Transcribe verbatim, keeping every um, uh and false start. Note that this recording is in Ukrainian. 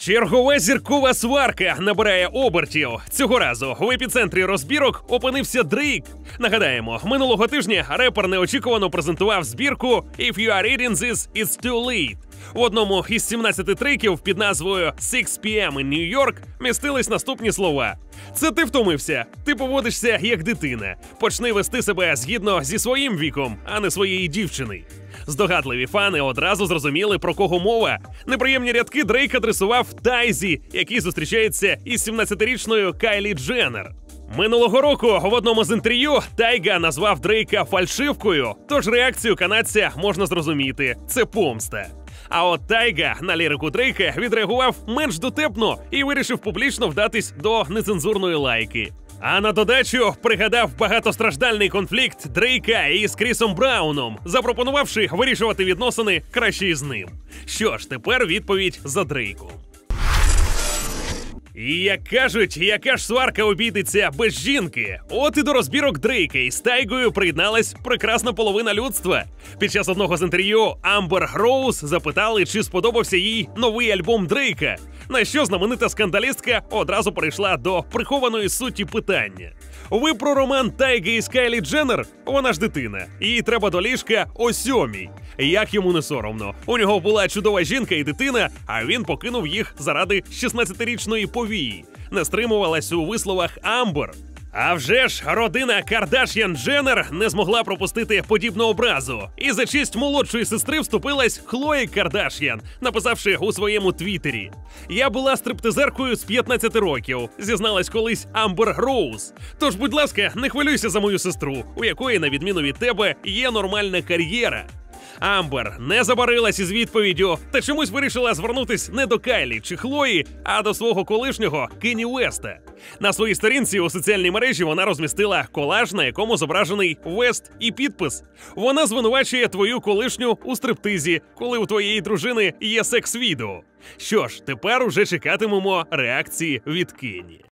Чергова зіркова сварка набирає обертів. Цього разу в епіцентрі розбірок опинився Дрейк. Нагадаємо, минулого тижня репер неочікувано презентував збірку «If you are reading this, it's too late». В одному із сімнадцяти треків під назвою «six пі ем in New York» містились наступні слова. «Це ти втомився. Ти поводишся як дитина. Почни вести себе згідно зі своїм віком, а не своєї дівчини». Здогадливі фани одразу зрозуміли, про кого мова. Неприємні рядки Дрейк адресував Тайзі, який зустрічається із сімнадцятирічною Кайлі Дженнер. Минулого року в одному з інтерв'ю Тайга назвав Дрейка фальшивкою, тож реакцію канадця можна зрозуміти – це помста. А от Тайга на лірику Дрейка відреагував менш дотепно і вирішив публічно вдатись до нецензурної лайки. А на додачу пригадав багатостраждальний конфлікт Дрейка із Крісом Брауном, запропонувавши вирішувати відносини краще із ним. Що ж, тепер відповідь за Дрейком. І як кажуть, яка ж сварка обійдеться без жінки? От і до розбірок Дрейка із Тайгою приєдналась прекрасна половина людства. Під час одного з інтерв'ю Амбер Роуз запитали, чи сподобався їй новий альбом Дрейка. На що знаменита скандалістка одразу перейшла до прихованої суті питання. Ви про роман Тайги із Кайлі Дженнер? Вона ж дитина. Їй треба до ліжка о сьомій. Як йому не соромно? У нього була чудова жінка і дитина, а він покинув їх заради шістнадцятирічної повії. Не стримувалась у висловах Амбер. А вже ж родина Кардаш'ян-Дженнер не змогла пропустити подібну образу. І за честь молодшої сестри вступилась Хлої Кардаш'ян, написавши у своєму твіттері: «Я була стриптизеркою з п'ятнадцяти років», зізналась колись Амбер Роуз. Тож, будь ласка, не хвилюйся за мою сестру, у якої, на відміну від тебе, є нормальна кар'єра. Амбер не забарилась із відповіддю, та чомусь вирішила звернутись не до Кайлі чи Хлої, а до свого колишнього Кенні Уеста. На своїй сторінці у соціальній мережі вона розмістила колаж, на якому зображений Вест, і підпис: «Вона звинувачує твою колишню у стриптизі, коли у твоєї дружини є секс-відео». Що ж, тепер уже чекатимемо реакції від Кенні.